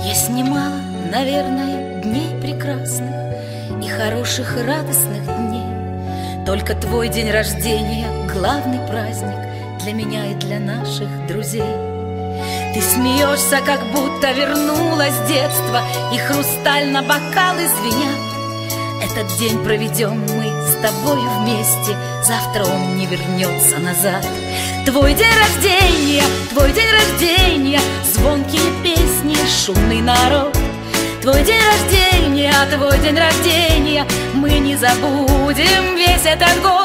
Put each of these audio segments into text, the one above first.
Есть немало, наверное, дней прекрасных и хороших, и радостных дней. Только твой день рождения — главный праздник для меня и для наших друзей. Ты смеешься, как будто вернулась детство, и хрусталь на бокалы звенят. Этот день проведем мы с тобою вместе, завтра он не вернется назад. Твой день рождения, звонкие песни, шумный народ. Твой день рождения, мы не забудем весь этот год.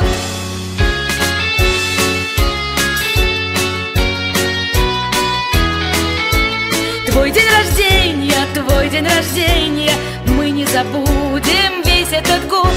Твой день рождения, мы не забудем весь этот год.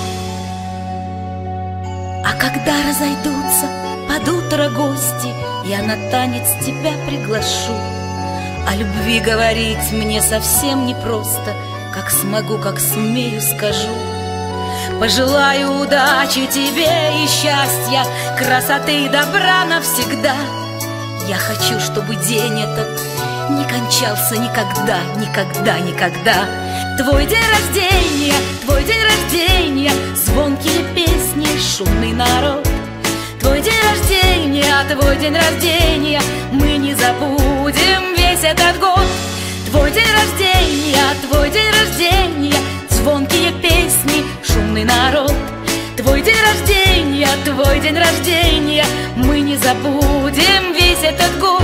А когда разойдутся под утро гости, я на танец тебя приглашу. О любви говорить мне совсем непросто, как смогу, как сумею, скажу. Пожелаю удачи тебе и счастья, красоты и добра навсегда. Я хочу, чтобы день этот не кончался никогда, никогда, никогда. Твой день рождения, звонкие песни, шумный народ. Твой день рождения, мы не забудем весь этот год. Твой день рождения, звонкие песни, шумный народ. Твой день рождения, мы не забудем весь этот год.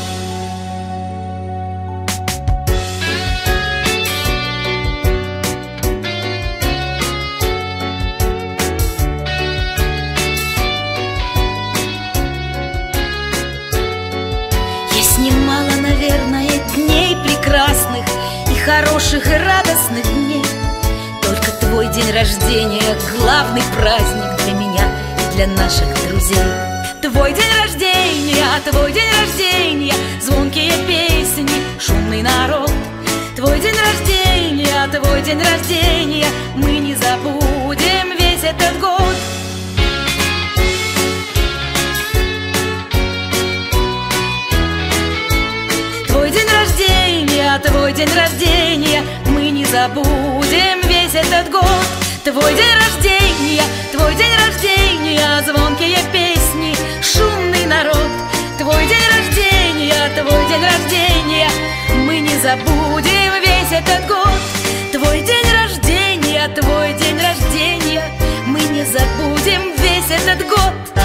Немало, наверное, дней прекрасных и хороших, и радостных дней. Только твой день рождения — главный праздник для меня и для наших друзей. Твой день рождения, звонкие песни, шумный народ. Твой день рождения, мы не забудем весь этот год. Твой день рождения, мы не забудем весь этот год. Твой день рождения, звонкие песни, шумный народ. Твой день рождения, мы не забудем весь этот год. Твой день рождения, мы не забудем весь этот год.